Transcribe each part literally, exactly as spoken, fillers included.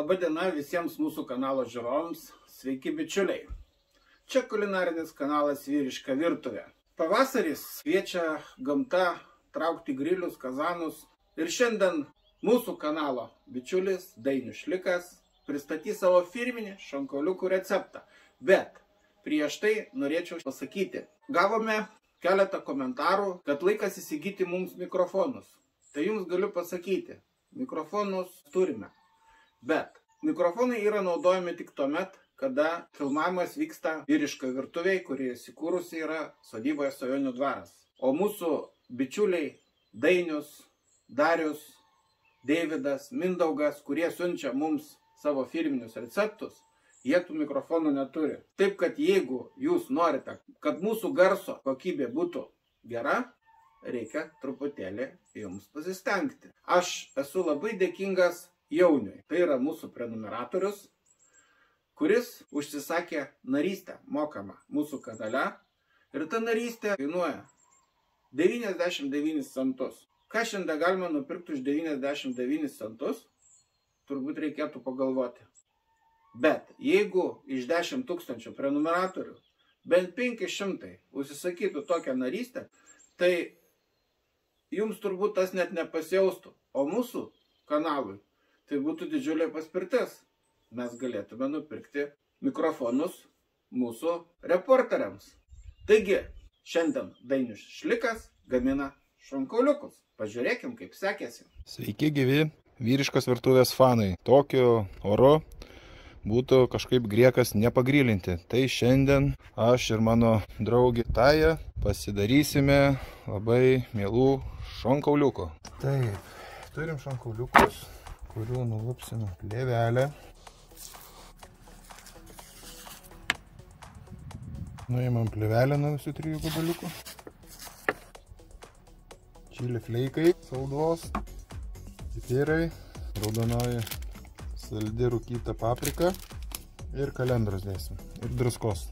Labą dieną visiems mūsų kanalo žiūrovams. Sveiki bičiuliai. Čia kulinarinis kanalas Vyriška virtuvė. Pavasaris kviečia gamta traukti grilius, kazanus. Ir šiandien mūsų kanalo bičiulis Dainius Šlikas pristatys savo firminį šonkauliukų receptą. Bet prieš tai norėčiau pasakyti, gavome keletą komentarų, kad laikas įsigyti mums mikrofonus. Tai jums galiu pasakyti, mikrofonus turime. Bet mikrofonai yra naudojami tik tuomet, kada filmavimas vyksta Vyriška virtuvėje, kuri įsikūrusi yra sodyboje Svajonių dvaras. O mūsų bičiuliai Dainius, Darius, Deividas, Mindaugas, kurie siunčia mums savo firminius receptus, jie tų mikrofonų neturi. Taip, kad jeigu jūs norite, kad mūsų garso kokybė būtų gera, reikia truputėlį jums pasistengti. Aš esu labai dėkingas Jauniui. Tai yra mūsų prenumeratorius, kuris užsisakė narystę mokamą mūsų kanale. Ir ta narystė kainuoja devyniasdešimt devynis centus. Ką šiandien galima nupirkti už devyniasdešimt devynis centus? Turbūt reikėtų pagalvoti. Bet jeigu iš dešimt tūkstančių prenumeratorių bent penki šimtai užsisakytų tokią narystę, tai jums turbūt tas net nepasijaustų. O mūsų kanalui tai būtų didžiulė paspirtis. Mes galėtume nupirkti mikrofonus mūsų reporteriams. Taigi, šiandien Dainius Šlikas gamina šonkauliukus. Pažiūrėkim, kaip sekėsi. Sveiki gyvi Vyriškos virtuvės fanai. Tokiu oru būtų kažkaip griekas nepagrylinti. Tai šiandien aš ir mano draugė Taja pasidarysime labai mielų šonkauliukų. Taip, turim šonkauliukus, kurių nulupsime plėvelę. Nuimam plėvelę nuo visų trijų gabaliukų. Čili fleikai, salduos, pipirai, raudonoji saldi rūkyta paprika ir kalendros dėsim. Ir druskos.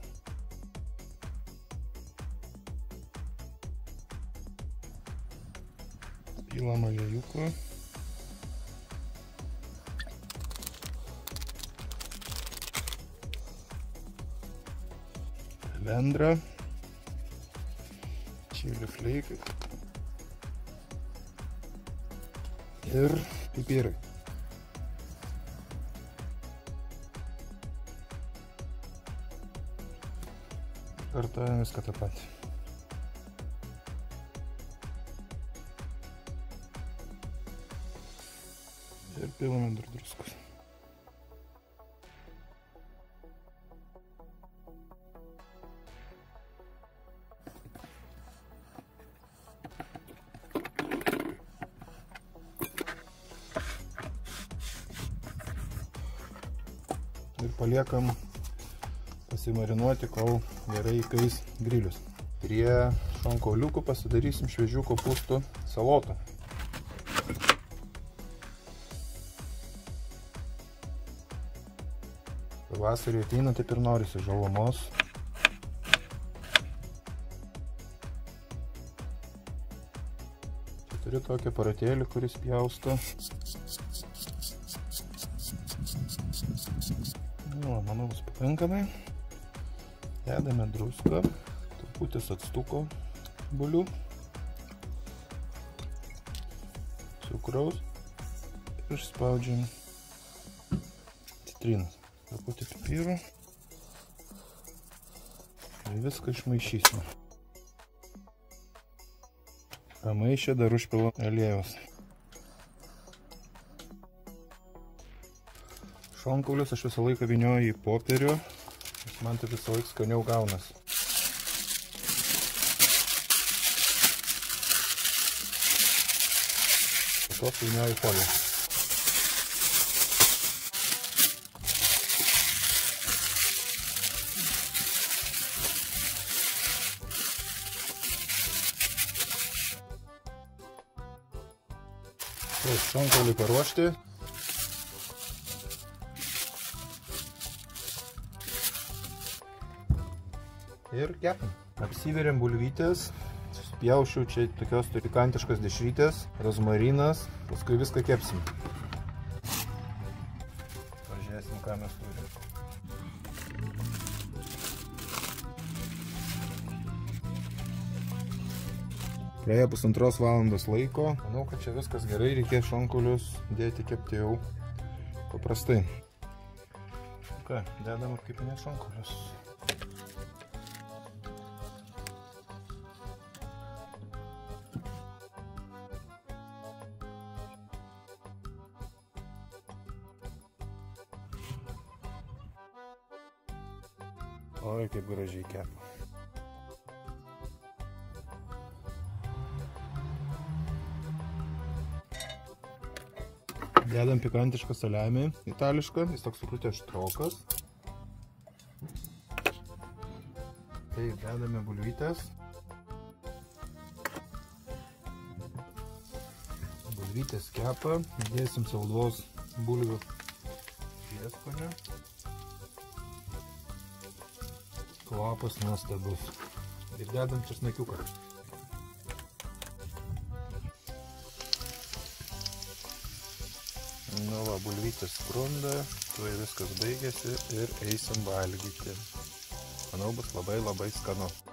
Pilam aliejukų. Kalendra. Čili fleikai. Ir pipirai. Kartuojam viską tą patį. Ir pilame dar druskos. Ir paliekam pasimarinuoti, kol gerai įkais grilius. Prie šonkauliukų pasidarysim šviežių kopūstų salotą. Vasarį ateina, taip ir norisi žalumos. Čia turiu tokį aparatėlį, kuris pjausto. Nu, manau, bus pakankamai. Dedame druską, truputis actuko bulių, cukraus ir išspaudžiam citrinas. Truputį pipirų ir viską išmaišysime. Pamaišę dar užpilam aliejaus. Šonkaulius aš visą laiką vynioju į popierių, nes man tai visą laiką skaniau gaunas. Po to vynioju į foliją. Šonkaulį paruošti. Ir kepam. Apsiveriam bulvytės. Spjaušiu čia tokios pikantiškos dešrytės, rozmarinas, paskui viską kepsim. ką mes turim. Praėjo pusantros valandos laiko. Manau, kad čia viskas gerai, reikės šonkulius dėti kepti jau paprastai. Ką, dedam apkepinės šonkulius. Oi, kaip gražiai kepa. Dedam pikantišką saliamį itališką, jis toks sukrutė štrokas. Taip, dedame bulvytės. Bulvytės kepa, dėsim saldos bulvių prieskonį. Kvapas nuostabus. Ir dedam česnakiuką. Nu va, bulvytės skrunda, tuoj viskas baigėsi ir eisim valgyti. Manau, bus labai labai skanu.